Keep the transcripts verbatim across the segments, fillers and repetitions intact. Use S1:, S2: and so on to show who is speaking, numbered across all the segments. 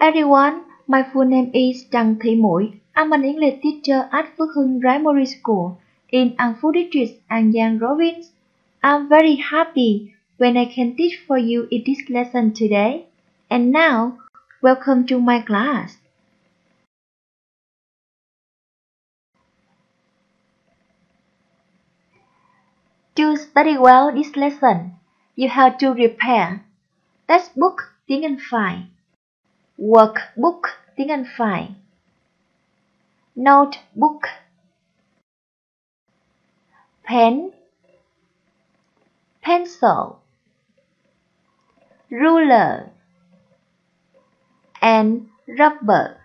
S1: everyone, my full name is Trần Thị Muội. I'm an English teacher at Phước Hưng Primary School in An Phú District, An Giang Province. I'm very happy when I can teach for you in this lesson today. And now, welcome to my class. To study well this lesson, you have to prepare textbook tiếng Anh phải, workbook tiếng Anh phải, notebook, pen, pencil, ruler, and rubber.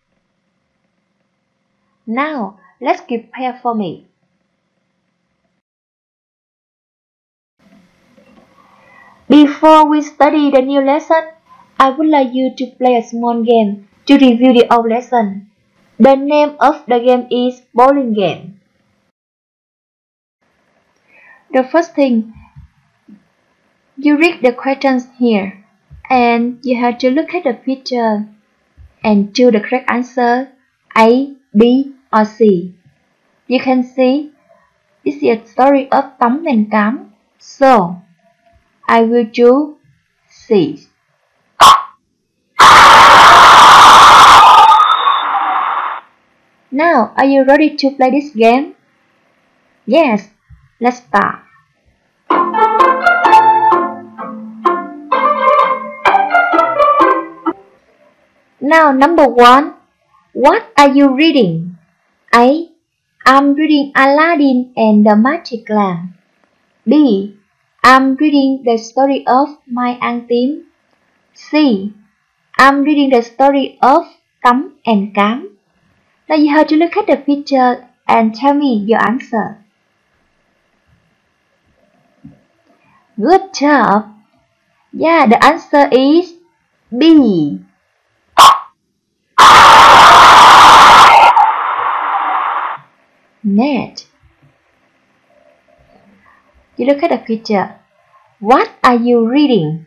S1: Now, let's prepare for me. Before we study the new lesson, I would like you to play a small game to review the old lesson. The name of the game is bowling game. The first thing, you read the questions here, and you have to look at the picture and choose the correct answer A, B, or C. You can see this is a story of Tấm and Cám, so I will choose C. Now, are you ready to play this game? Yes, let's start. Now, number one, what are you reading? A. I'm reading Aladdin and the Magic Lamp. B. I'm reading the story of My Ăn Tím. C. I'm reading the story of Tấm and Cám. Now you have to look at the picture and tell me your answer. Good job. Yeah, the answer is B. Next, you look at the picture. What are you reading?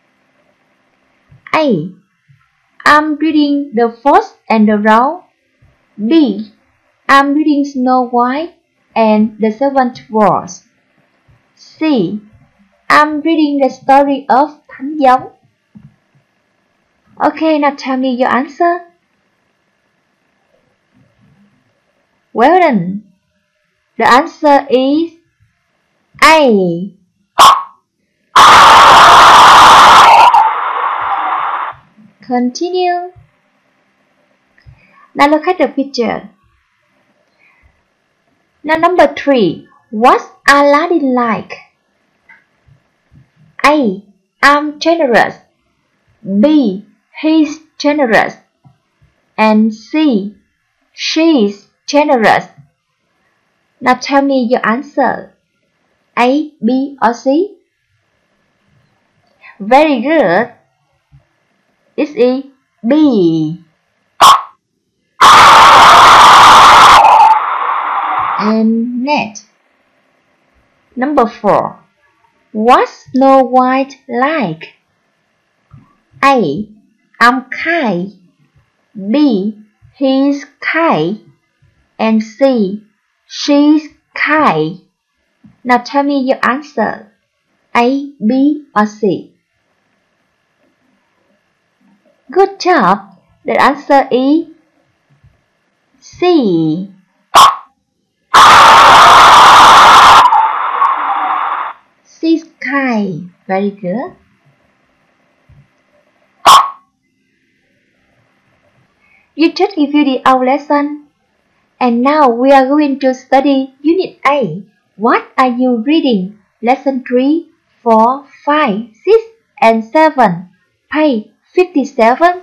S1: A. I'm reading The Fox and the Round. B. I'm reading Snow White and the Seven Dwarfs. C. I'm reading the story of Thánh Giống. Okay, now tell me your answer. Well done. The answer is A. Continue. Now look at the picture. Now number three. What's Aladdin like? A. I'm generous. B. He's generous. And C. She's generous. Now tell me your answer. A, B, or C? Very good. This is B. And next, number four. What's Snow White like? A. I'm kind. B. He's kind. And C. She's kind. Now tell me your answer. A, B, or C? Good job. The answer is C. She's kind. Very good. You just review the old lesson. And now we are going to study Unit A. What are you reading? Lesson three, four, five, six, and seven. Page fifty-seven.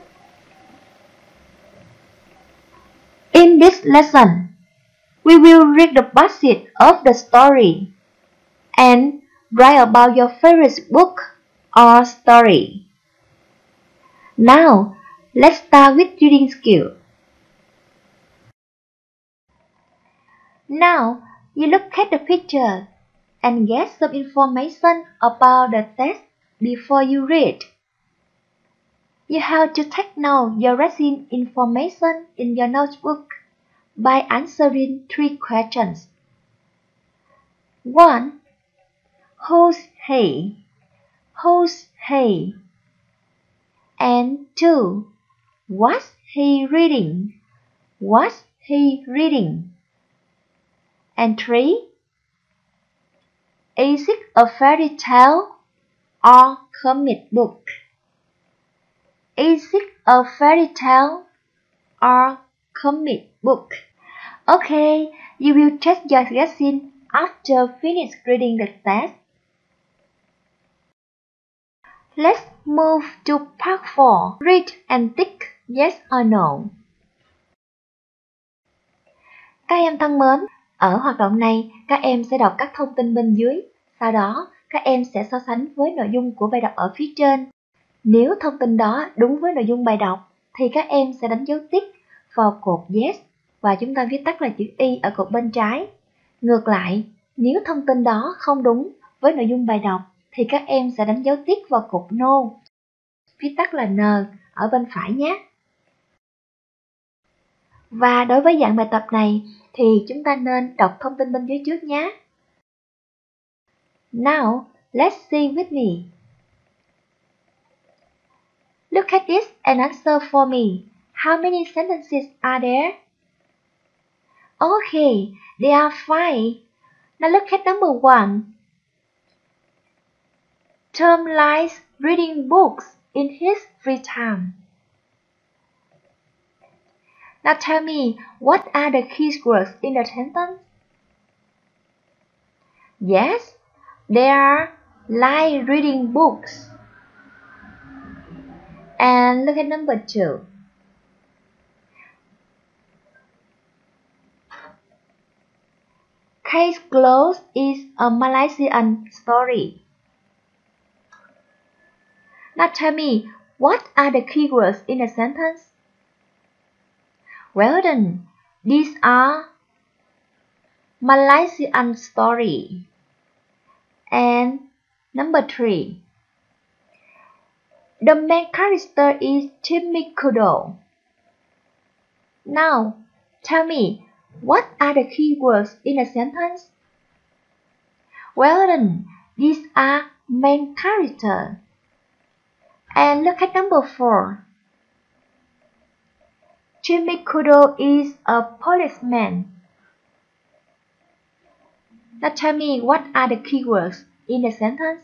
S1: In this lesson, we will read the passage of the story and write about your favorite book or story. Now, let's start with reading skill. Now, you look at the picture and get some information about the text before you read. You have to take note your reading information in your notebook by answering three questions. one. Who's he? Who's he? And two. What's he reading? What's he reading? And three. Is it a fairy tale or comic book? Is it a fairy tale or comic book? Okay, you will check your guessing after finish reading the test. Let's move to part four. Read and tick yes or no. Các em thân mến, ở hoạt động này, các em sẽ đọc các thông tin bên dưới. Sau đó, các em sẽ so sánh với nội dung của bài đọc ở phía trên. Nếu thông tin đó đúng với nội dung bài đọc, thì các em sẽ đánh dấu tích vào cột yes và chúng ta viết tắt là chữ Y ở cột bên trái. Ngược lại, nếu thông tin đó không đúng với nội dung bài đọc, thì các em sẽ đánh dấu tích vào cột no, viết tắt là N ở bên phải nhé. Và đối với dạng bài tập này, thì chúng ta nên đọc thông tin bên dưới trước nhé. Now, let's see with me. Look at this and answer for me. How many sentences are there? Okay, there are five. Now look at number one. Tom likes reading books in his free time. Now tell me, what are the keywords in the sentence? Yes, they are like reading books. And look at number two. Case Closed is a Malaysian story. Now tell me, what are the keywords in the sentence? Well done, these are Malaysian story. And number three. The main character is Timmy Kudo. Now, tell me, what are the keywords in a sentence? Well done, these are main character. And look at number four. Timmy Kudo is a policeman. Now tell me, what are the keywords in the sentence?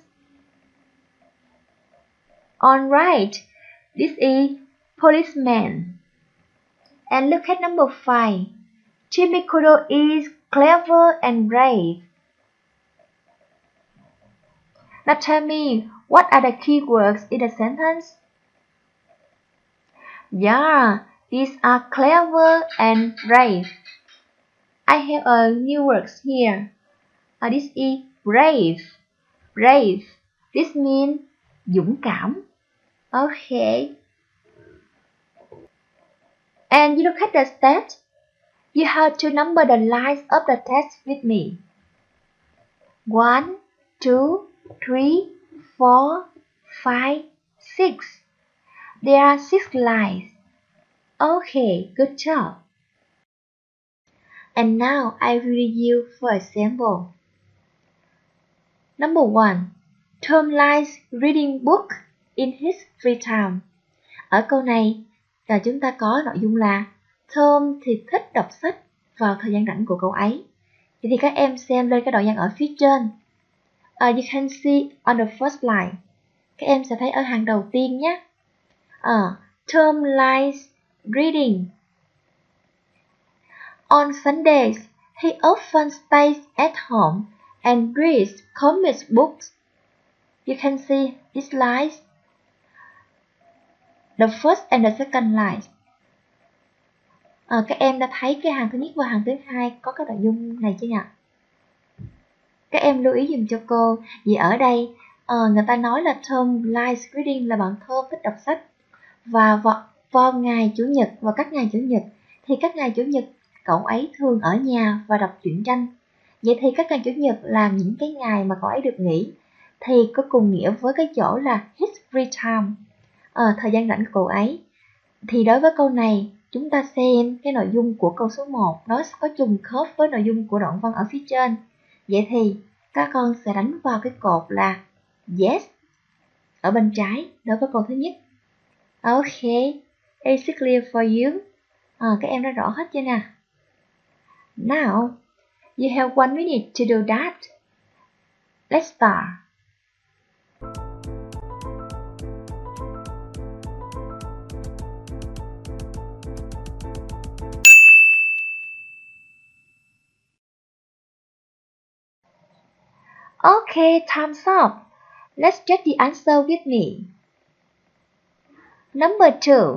S1: Alright, this is policeman. And look at number five. Timmy Kudo is clever and brave. Now tell me, what are the keywords in the sentence? Yeah, these are clever and brave. I have a new word here. Uh, this is brave. Brave. This means dũng cảm. Okay. And you look at the stats. You have to number the lines of the text with me. One, two, three, four, five, six. There are six lines. Okay, good job. And now I will read you for example. Number one. Tom likes reading book in his free time. Ở câu này là chúng ta có nội dung là Tom thì thích đọc sách vào thời gian rảnh của cậu ấy. Vậy thì các em xem lên cái đoạn văn ở phía trên. Uh, you can see on the first line. Các em sẽ thấy ở hàng đầu tiên nhé. Uh, Tom likes reading. On Sundays, he often stays at home and reads comic books. You can see these lines, the first and the second lines. À, các em đã thấy cái hàng thứ nhất và hàng thứ hai có cái nội dung này chưa nhỉ? Các em lưu ý dùm cho cô, vì ở đây à, người ta nói là Tom likes reading là bạn Tom thích đọc sách. Và vào, vào ngày Chủ nhật và các ngày Chủ nhật thì các ngày Chủ nhật cậu ấy thường ở nhà và đọc truyện tranh. Vậy thì các ngày Chủ nhật là những cái ngày mà cậu ấy được nghỉ, thì có cùng nghĩa với cái chỗ là his free time. à, thời gian rảnh của cậu ấy. Thì đối với câu này, chúng ta xem cái nội dung của câu số một nó có trùng khớp với nội dung của đoạn văn ở phía trên. Vậy thì các con sẽ đánh vào cái cột là yes ở bên trái đối với câu thứ nhất. Ok, is it clear for you? À, các em đã rõ hết chưa nè? Now, you have one minute to do that. Let's start. Okay, time's up. Let's check the answer with me. Number two.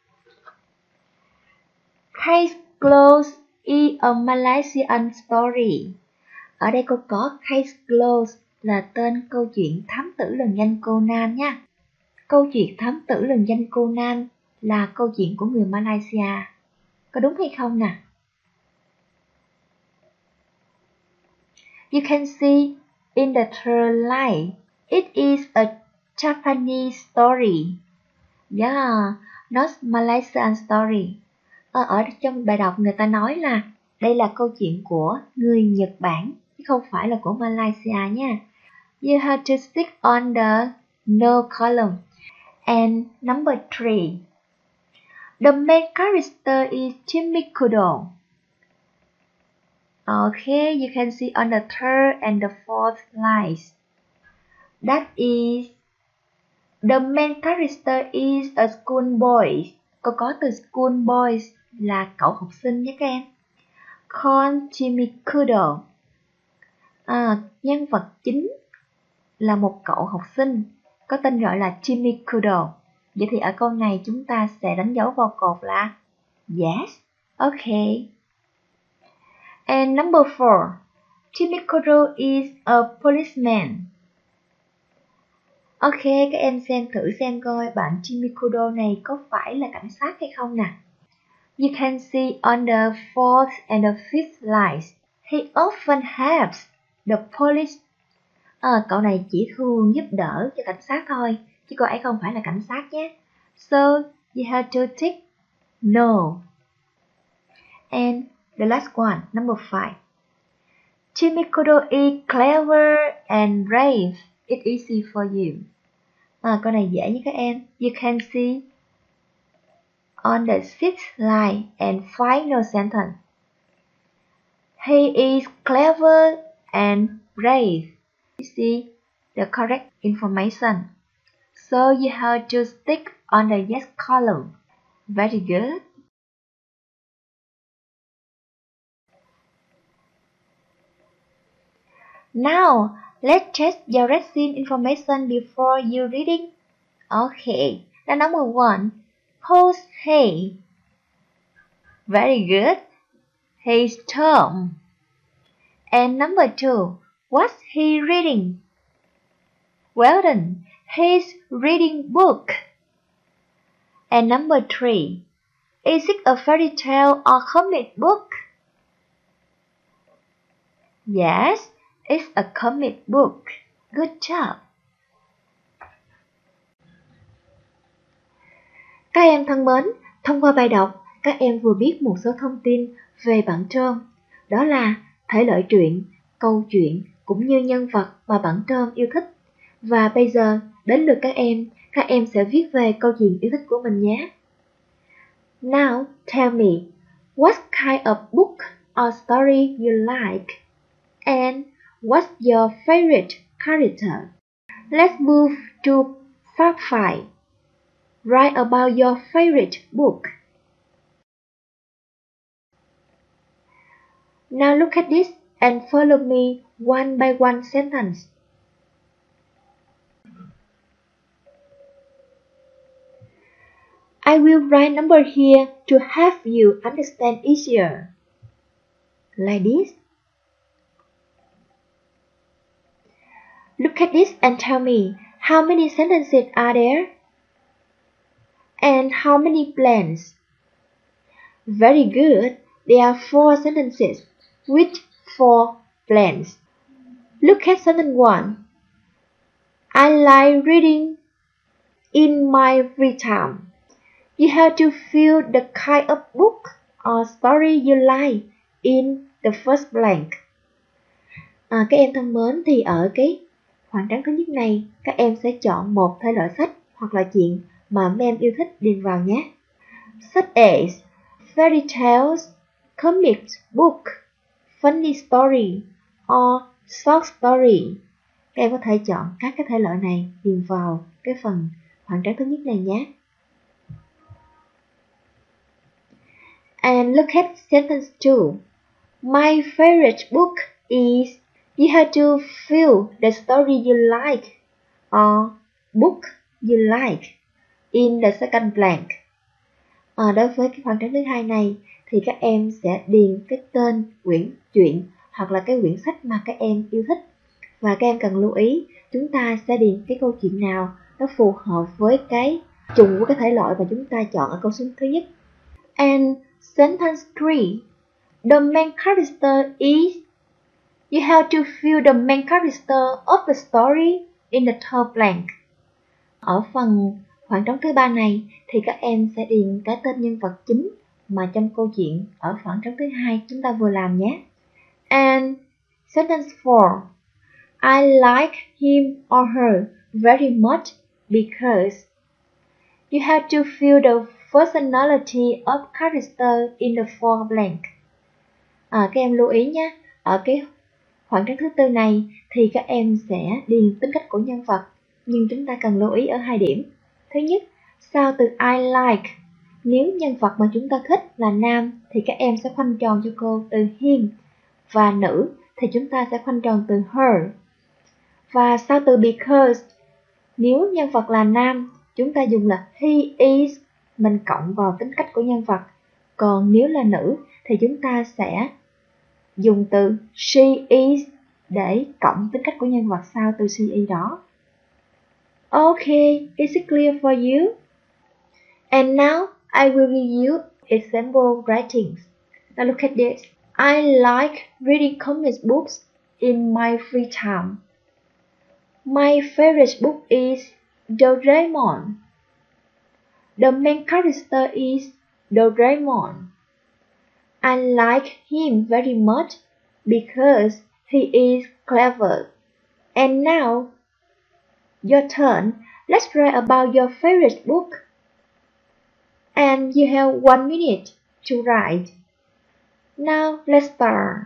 S1: Case Closed is a Malaysian story. Ở đây cô có Case Closed là tên câu chuyện thám tử lừng danh Conan nha. Câu chuyện thám tử lừng danh Conan là câu chuyện của người Malaysia. Có đúng hay không nè? You can see in the third line, it is a Japanese story. Yeah, not Malaysian story. Ở, ở trong bài đọc người ta nói là đây là câu chuyện của người Nhật Bản, chứ không phải là của Malaysia nha. You have to stick on the no column. And number three. The main character is Jimmy Kudo. Okay, you can see on the third and the fourth lines. That is, the main character is a schoolboy. Cô có từ schoolboy là cậu học sinh nhé các em. Called Jimmy Kudo. À, nhân vật chính là một cậu học sinh có tên gọi là Jimmy Kudo. Vậy thì ở câu này chúng ta sẽ đánh dấu vào cột là yes. Okay. And number four. Jimmy Kudo is a policeman. Ok, các em xem thử xem coi bạn Jimmy Kudo này có phải là cảnh sát hay không nè. You can see on the fourth and the fifth lines, he often helps the police. À, cậu này chỉ thường giúp đỡ cho cảnh sát thôi, chứ cô ấy không phải là cảnh sát nhé. So, you have to tick no. And the last one, number five. Jimmy Kudo is clever and brave. It's easy for you. À, câu này dễ nhé các em. You can see on the sixth line and final sentence. He is clever and brave. You see the correct information. So you have to stick on the yes column. Very good. Now, let's check your reading information before you reading. Okay, the number one. Who's he? Very good. He's Tom. And number two, what's he reading? Well done, he's reading book. And number three, is it a fairy tale or comic book? Yes, it's a comic book. Good job. Các em thân mến, thông qua bài đọc, các em vừa biết một số thông tin về bạn Trơm. Đó là thể loại truyện, câu chuyện cũng như nhân vật mà bạn Trơm yêu thích. Và bây giờ đến lượt các em, các em sẽ viết về câu chuyện yêu thích của mình nhé. Now tell me, what kind of book or story you like? And what's your favorite character? Let's move to fact five. Write about your favorite book. Now look at this and follow me one by one sentence. I will write number here to help you understand easier. Like this. Look at this and tell me, how many sentences are there? And how many blanks? Very good. There are four sentences with four blanks. Look at sentence one. I like reading. in my free time. You have to fill the kind of book or story you like in the first blank. À, các em thân mến, thì ở cái khoảng trắng thứ nhất này, các em sẽ chọn một thể loại sách hoặc là chuyện mà mấy em yêu thích điền vào nhé. Such as fairy tales, comics book, funny story, or short story. Các em có thể chọn các cái thể loại này điền vào cái phần khoảng trắng thứ nhất này nhé. And look at sentence two. My favorite book is. You have to fill the story you like or book you like in the second blank. À, đối với cái khoảng trắng thứ hai này thì các em sẽ điền cái tên quyển truyện hoặc là cái quyển sách mà các em yêu thích. Và các em cần lưu ý, chúng ta sẽ điền cái câu chuyện nào nó phù hợp với cái trùng của cái thể loại mà chúng ta chọn ở câu số thứ nhất. And sentence three. The main character is. You have to fill the main character of the story in the third blank. Ở phần khoảng trống thứ ba này thì các em sẽ điền cái tên nhân vật chính mà trong câu chuyện ở khoảng trống thứ hai chúng ta vừa làm nhé. And sentence four. I like him or her very much because. You have to fill the personality of character in the fourth blank. À, các em lưu ý nhé, ở cái khoảng trắng thứ tư này thì các em sẽ điền tính cách của nhân vật, nhưng chúng ta cần lưu ý ở hai điểm. Thứ nhất, sau từ I like, nếu nhân vật mà chúng ta thích là nam thì các em sẽ khoanh tròn cho cô từ him, và nữ thì chúng ta sẽ khoanh tròn từ her. Và sau từ because, nếu nhân vật là nam, chúng ta dùng là he is, mình cộng vào tính cách của nhân vật. Còn nếu là nữ thì chúng ta sẽ dùng từ she is để cộng tính cách của nhân vật sau từ she is đó. Okay, is it clear for you? And now I will read you example writings. Now look at this. I like reading comic books in my free time. My favorite book is Doraemon. The main character is Doraemon. I like him very much because he is clever. And now, your turn. Let's write about your favorite book. And you have one minute to write. Now, let's start.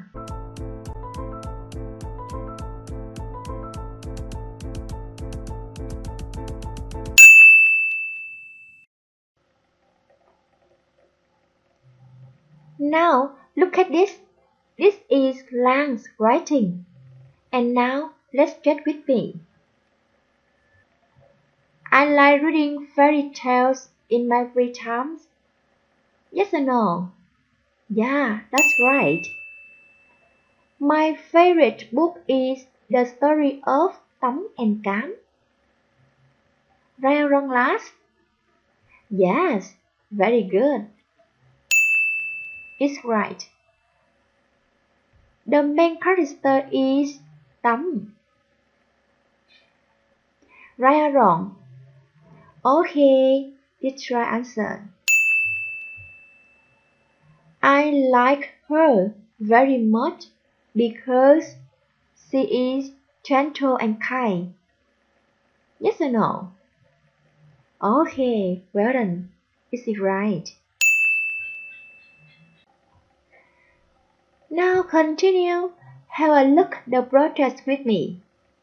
S1: Now, look at this. This is Lang's writing. And now, let's get with me. I like reading fairy tales in my free time. Yes or no? Yeah, that's right. My favorite book is the story of Tống and Cám. Right or wrong, last? Yes, very good. It's right. The main character is Tống. Right or wrong? Okay, it's right answer. I like her very much because she is gentle and kind. Yes or no? Okay, well done. Is it right? Now continue. Have a look at the project with me.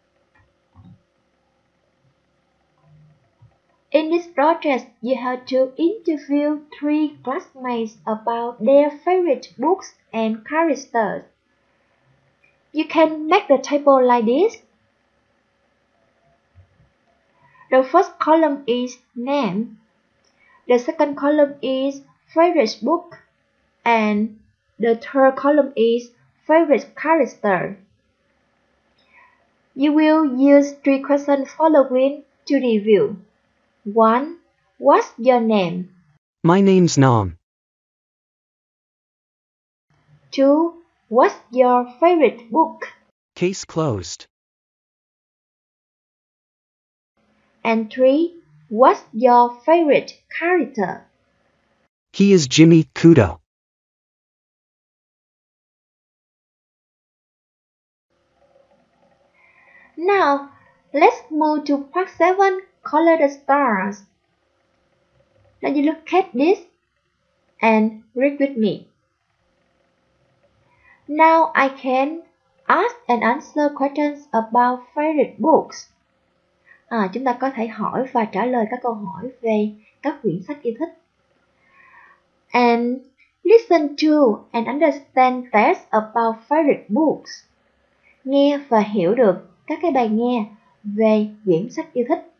S1: In this project, you have to interview three classmates about their favorite books and characters. You can make the table like this. The first column is name. The second column is favorite book. And the third column is favorite character. You will use three questions following to review. one. What's your name?
S2: My name's Nam.
S1: two. What's your favorite book?
S2: Case closed.
S1: And three. What's your favorite character?
S2: He is Jimmy Kudo.
S1: Now, let's move to part seven, Color the Stars. Now you look at this and read with me. Now I can ask and answer questions about favorite books. À, chúng ta có thể hỏi và trả lời các câu hỏi về các quyển sách yêu thích. And listen to and understand facts about favorite books. Nghe và hiểu được các cái bài nghe về quyển sách yêu thích.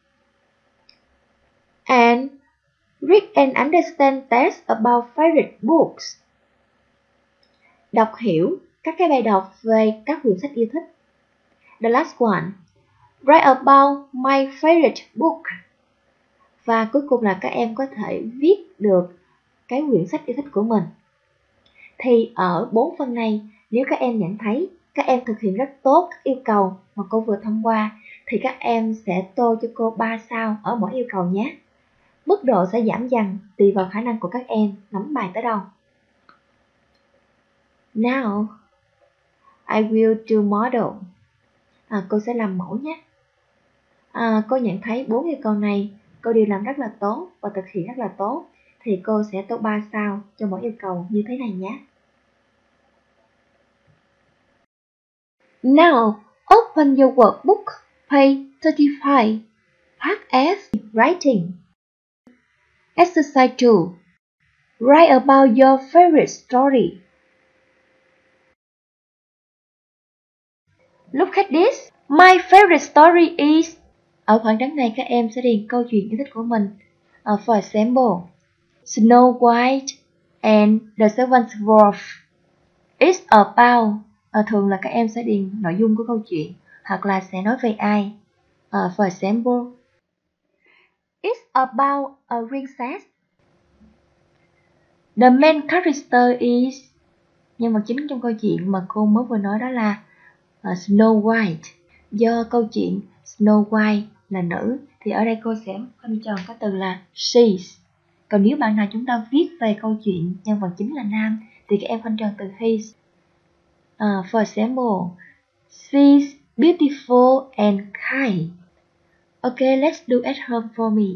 S1: And read and understand text about favorite books. Đọc hiểu các cái bài đọc về các quyển sách yêu thích. The last one. Write about my favorite book. Và cuối cùng là các em có thể viết được cái quyển sách yêu thích của mình. Thì ở bốn phần này, nếu các em nhận thấy các em thực hiện rất tốt các yêu cầu mà cô vừa thông qua, thì các em sẽ tô cho cô ba sao ở mỗi yêu cầu nhé. Mức độ sẽ giảm dần tùy vào khả năng của các em nắm bài tới đâu. Now, I will do model. À, cô sẽ làm mẫu nhé. À, cô nhận thấy bốn yêu cầu này cô đều làm rất là tốt và thực hiện rất là tốt. Thì cô sẽ tô ba sao cho mỗi yêu cầu như thế này nhé. Now, open your workbook, page thirty-five, part S, Writing. Exercise two. Write about your favorite story. Look at this. My favorite story is... Ở khoảng trống này các em sẽ điền câu chuyện yêu thích của mình. Uh, for example, Snow White and the Seven Dwarfs. It's about... Uh, thường là các em sẽ điền nội dung của câu chuyện hoặc là sẽ nói về ai. Uh, for example, it's about a princess. The main character is... Nhân vật chính trong câu chuyện mà cô mới vừa nói đó là uh, Snow White. Do câu chuyện Snow White là nữ thì ở đây cô sẽ khoanh tròn có từ là she's. Còn nếu bạn nào chúng ta viết về câu chuyện nhân vật chính là nam thì các em khoanh tròn từ his. Uh, for example, she's beautiful and kind. Okay, let's do at home for me.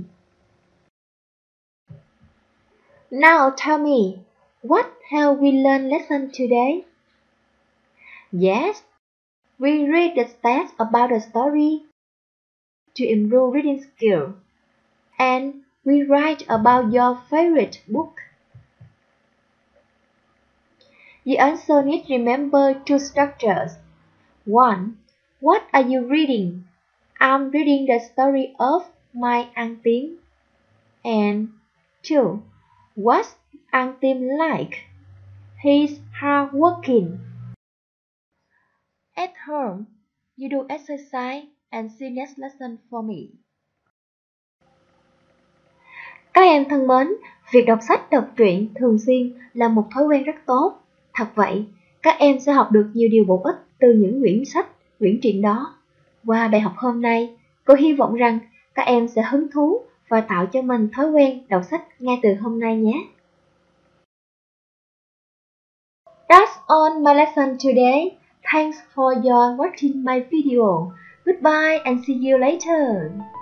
S1: Now tell me, what have we learned lesson today? Yes, we read the text about the story to improve reading skill, and we write about your favorite book. You also need to remember two structures. One, what are you reading? I'm reading the story of my Anh Tím. And two, what's Anh Tím like? He's hardworking. At home, you do exercise and see next lesson for me. Các em thân mến, việc đọc sách, đọc truyện thường xuyên là một thói quen rất tốt. Thật vậy, các em sẽ học được nhiều điều bổ ích từ những quyển sách, quyển truyện đó. Qua bài học hôm nay, cô hy vọng rằng các em sẽ hứng thú và tạo cho mình thói quen đọc sách ngay từ hôm nay nhé. That's all my lesson today. Thanks for your watching my video. Goodbye and see you later.